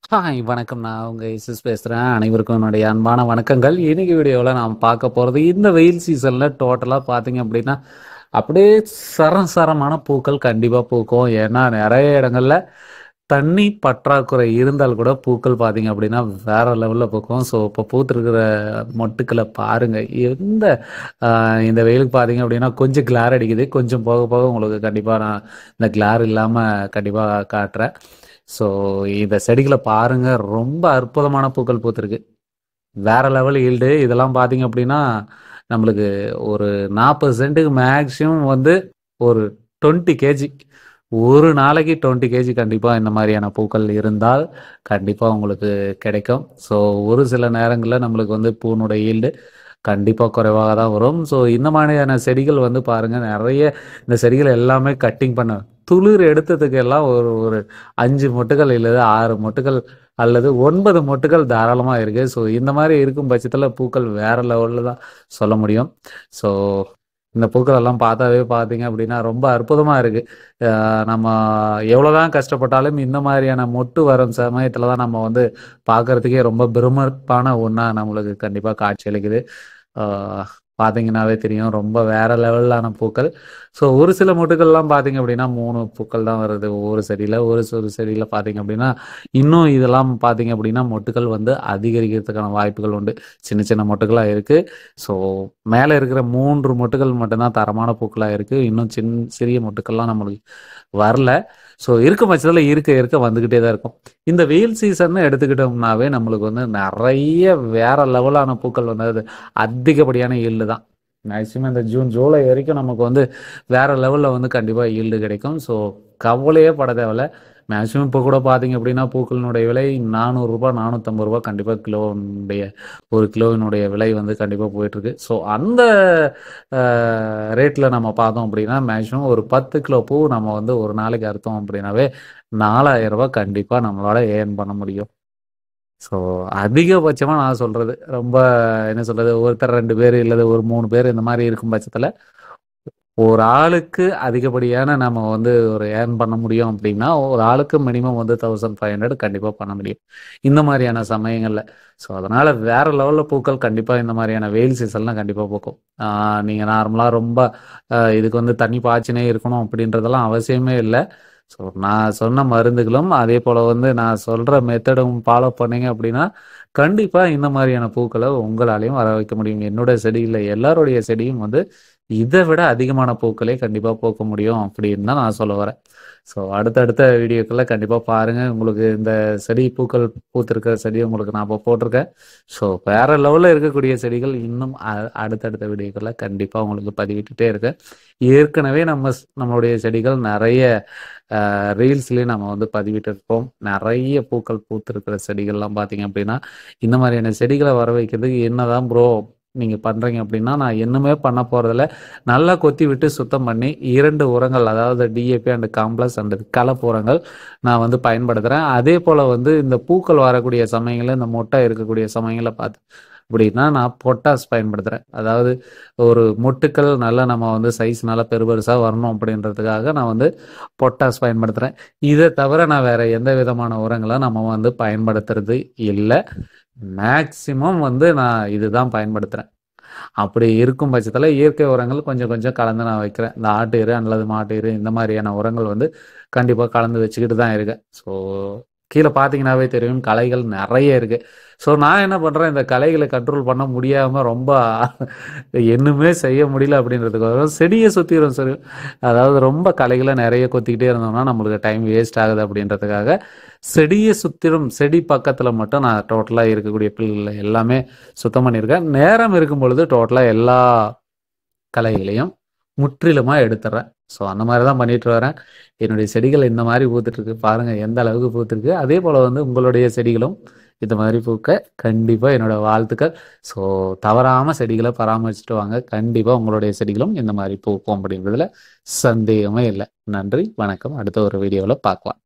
Hi வணக்கம். நான் உங்க இசஸ் பேசுறேன். அனைவருக்கும் என்னுடைய அன்பான வணக்கங்கள். இன்னைக்கு வீடியோல நாம் பார்க்க போறது, இந்த வெயில் சீசன்ல டோட்டலா பார்த்தீங்க அப்படின்னா, அப்படியே சரசரமான பூக்கள் கண்டிப்பா பூக்கும். ஏன்னா நெறைய இடங்கள்ல தண்ணி பற்றாக்குறை இருந்தால் கூட பூக்கள் பார்த்தீங்க அப்படின்னா, வேற லெவல்ல பூக்கும். ஸோ இப்போ பூத்திருக்கிற மொட்டுக்கள பாருங்க. எந்த அ இந்த வெயிலுக்கு பார்த்தீங்க அப்படின்னா, கொஞ்சம் கிளார் அடிக்குது. கொஞ்சம் போக போக உங்களுக்கு கண்டிப்பா நான் இந்த கிளார் இல்லாம கண்டிப்பா காட்டுறேன். ஸோ இந்த செடிகள பாருங்க. ரொம்ப அற்புதமான பூக்கள் பூத்திருக்கு. வேற லெவல் ஈல்டு. இதெல்லாம் பார்த்தீங்க அப்படின்னா, நம்மளுக்கு ஒரு 40 சென்ட்டுக்கு மேக்ஸிமம் வந்து ஒரு 20 கேஜி. ஒரு நாளைக்கு 20 கேஜி கண்டிப்பா இந்த மாரியான பூக்கள் இருந்தால், கண்டிப்பா உங்களுக்கு கிடைக்கும். ஸோ ஒரு சில நேரங்கள்ல நம்மளுக்கு வந்து பூனுடைய ஈல்டு கண்டிப்பா குறைவாக தான் வரும். ஸோ இந்த மாதிரியான செடிகள் வந்து பாருங்க, நெறைய இந்த செடிகள் எல்லாமே கட்டிங் பண்ண துளிர் எடுத்ததுக்கு எல்லாம் ஒரு ஒரு 5 மொட்டுகள் இல்லது 6 மொட்டுகள் அல்லது 9 மொட்டுகள் தாராளமா இருக்கு. ஸோ இந்த மாரி இருக்கும் பட்சத்தில பூக்கள் வேற லெவல்ல தான் சொல்ல முடியும். ஸோ இந்த பூக்கள் எல்லாம் பார்த்தாவே பார்த்தீங்க அப்படின்னா, ரொம்ப அற்புதமா இருக்கு. நம்ம எவ்வளோதான் கஷ்டப்பட்டாலும் இந்த மாதிரியான மொட்டு வரும் சமயத்துல தான் நம்ம வந்து பார்க்கறதுக்கே ரொம்ப பிரமிப்பான ஒண்ணா நம்மளுக்கு கண்டிப்பா காட்சியளிக்குது. ஆ பார்த்தீங்கன்னாவே தெரியும். ரொம்ப வேற லெவல்லான பூக்கள். ஸோ ஒரு சில மொட்டுக்கள்லாம் பார்த்தீங்க அப்படின்னா, 3 பூக்கள் தான் வருது ஒவ்வொரு செடியில. ஒரு செடியில பார்த்தீங்க அப்படின்னா, இன்னும் இதெல்லாம் பார்த்தீங்க அப்படின்னா, மொட்டுக்கள் வந்து அதிகரிக்கிறதுக்கான வாய்ப்புகள் உண்டு. சின்ன சின்ன மொட்டுக்களா இருக்கு. ஸோ மேல இருக்கிற 3 மொட்டுக்கள் மட்டும் தான் தரமான பூக்களா இருக்கு. இன்னும் சிறிய மொட்டுக்கள்லாம் நம்மளுக்கு வரல. ஸோ இருக்கும் பட்சத்தில இருக்க இருக்க வந்துகிட்டே தான் இருக்கும். இந்த வெயில் சீசன்னு எடுத்துக்கிட்டோம்னாவே, நம்மளுக்கு வந்து நெறைய வேற லெவலான பூக்கள் வந்து அது அதிகப்படியான ஈல்டு தான். மேக்ஸிமம் இந்த ஜூன், ஜூலை வரைக்கும் நமக்கு வந்து வேற லெவல்ல வந்து கண்டிப்பா ஈல்டு கிடைக்கும். ஸோ கவலையே பட தேவையில்ல. மேக்ஸிமம் இப்போ கூட பார்த்தீங்க அப்படின்னா, பூக்களினுடைய விலை ரூ. 400 ரூ. 450 கண்டிப்பா கிலோவினுடைய ஒரு கிலோவினுடைய விலை வந்து கண்டிப்பா போயிட்டுருக்கு. ஸோ அந்த அ ரேட்ல நம்ம பார்த்தோம் அப்படின்னா, மேக்ஸிமம் ஒரு 10 கிலோ பூ நம்ம வந்து ஒரு நாளைக்கு அறுத்தோம் அப்படின்னாவே, ரூ. 4000 கண்டிப்பா நம்மளால ஏர்ன் பண்ண முடியும். ஸோ அதிகபட்சமா நான் சொல்றது, ரொம்ப என்ன சொல்றது, ஒருத்தர் 2 பேரு இல்லது ஒரு 3 பேரு இந்த மாரி இருக்கும் பட்சத்தில, ஒரு ஆளுக்கு அதிகப்படியான நம்ம வந்து ஒரு ஏர்ன் பண்ண முடியும் அப்டின்னா, ஒரு ஆளுக்கு மினிமம் வந்து 1500 கண்டிப்பா பண்ண முடியும். இந்த மாரியான சமயங்கள்ல. ஸோ அதனால வேற லெவல்ல பூக்கள் கண்டிப்பா இந்த மாரியான வெயில் சீசன்ல கண்டிப்பா பூக்கும். நீங்க நார்மலா ரொம்ப இதுக்கு வந்து தண்ணி பாய்ச்சினே இருக்கணும் அப்டின்றதெல்லாம் அவசியமே இல்ல. ஸோ நான் சொன்ன மருந்துகளும், அதேபோல வந்து நான் சொல்ற மெத்தடும் ஃபாலோ பண்ணீங்க அப்டின்னா, கண்டிப்பா இந்த மாரியான பூக்கள உங்களாலயும் வர வைக்க முடியும். என்னோட செடி இல்ல, எல்லாருடைய செடியும் வந்து இத விட அதிகமான பூக்களே கண்டிப்பா பூக்க முடியும் அப்படின்னு தான் நான் சொல்ல வரேன். ஸோ அடுத்தடுத்த வீடியோக்கள்ல கண்டிப்பா பாருங்க. உங்களுக்கு இந்த செடி பூக்கள் பூத்திருக்கிற செடி உங்களுக்கு நான் இப்போ போட்டிருக்கேன். ஸோ வேற லெவல்ல இருக்கக்கூடிய செடிகள் இன்னும் அடுத்தடுத்த வீடியோக்கள்ல கண்டிப்பா உங்களுக்கு பதிவிட்டுட்டே இருக்கேன். ஏற்கனவே நம்மளுடைய செடிகள் நெறைய ரீல்ஸ்லயும் நம்ம வந்து பதிவிட்டிருப்போம். நெறைய பூக்கள் பூத்திருக்கிற செடிகள்லாம் பார்த்தீங்க அப்படின்னா, இந்த மாதிரியான செடிகள வர வைக்கிறதுக்கு என்னதான் ப்ரோ நீங்க பண்றீங்க அப்படின்னா, நான் ஒண்ணுமே பண்ண போறதில்ல. நல்லா கொத்தி விட்டு சுத்தம் பண்ணி 2 உரங்கள், அதாவது டிஏபி அண்ட் காம்ப்ளக்ஸ் அண்ட் கலப்பு உரங்கள் நான் வந்து பயன்படுத்துறேன். அதேபோல வந்து இந்த பூக்கள் வரக்கூடிய சமயங்கள்ல, இந்த மொட்டை இருக்கக்கூடிய சமயங்கள்ல பார்த்து அப்படின்னா, நான் பொட்டாஸ் பயன்படுத்துறேன். அதாவது ஒரு மொட்டுக்கள் நல்லா நம்ம வந்து சைஸ் நல்லா பெருசா வரணும் அப்படின்றதுக்காக நான் வந்து பொட்டாஸ் பயன்படுத்துறேன். இத தவிர நான் வேற எந்த விதமான உரங்களும் நம்ம வந்து பயன்படுத்துறது இல்ல. மேக்ஸிமம் வந்து நான் இதுதான் பயன்படுத்துறேன். அப்படி இருக்கும் பட்சத்தில இயற்கை உரங்கள் கொஞ்சம் கொஞ்சம் கலந்து நான் வைக்கிறேன். இந்த ஆட்டு எரு அல்லது மாட்டு எரு இந்த மாரியான உரங்கள் வந்து கண்டிப்பா கலந்து வச்சுக்கிட்டு தான் இருக்கேன். ஸோ கீழ பார்த்தீங்கன்னாவே தெரியும், களைகள் நெறைய இருக்கு. ஸோ நான் என்ன பண்றேன், இந்த களைகள கண்ட்ரோல் பண்ண முடியாம ரொம்ப ஒண்ணுமே செய்ய முடியல அப்படின்றதுக்கோசரம் செடிய சுத்திரும் சரி. அதாவது ரொம்ப களைகள நெறைய கொத்திக்கிட்டே இருந்தோம்னா, நம்மளுக்கு டைம் வேஸ்ட் ஆகுது அப்படின்றதுக்காக, செடிய சுத்திலும் செடி பக்கத்துல மட்டும் நான் டோட்டலா இருக்கக்கூடிய புல்ல எல்லாமே சுத்தம் பண்ணியிருக்கேன். நேரம் இருக்கும் பொழுது டோட்டலா எல்லா களைகளையும் முற்றிலுமா எடுத்துர்றேன். ஸோ அந்த மாரி தான் பண்ணிட்டு வரேன். என்னுடைய செடிகள் இந்த மாரி பூத்துட்ருக்கு. பாருங்க எந்த அளவுக்கு பூத்துருக்கு. அதேபோல வந்து உங்களுடைய செடிகளும் இந்த மாரி பூக்க கண்டிப்பா என்னோட வாழ்த்துக்கள். ஸோ தவறாம செடிகள பராமரிச்சுட்டு வாங்க. கண்டிப்பா உங்களுடைய செடிகளும் இந்த மாரி பூக்கும் அப்படின்றதுல சந்தேகமே இல்ல. நன்றி, வணக்கம். அடுத்த ஒரு வீடியோல பார்க்கலாம்.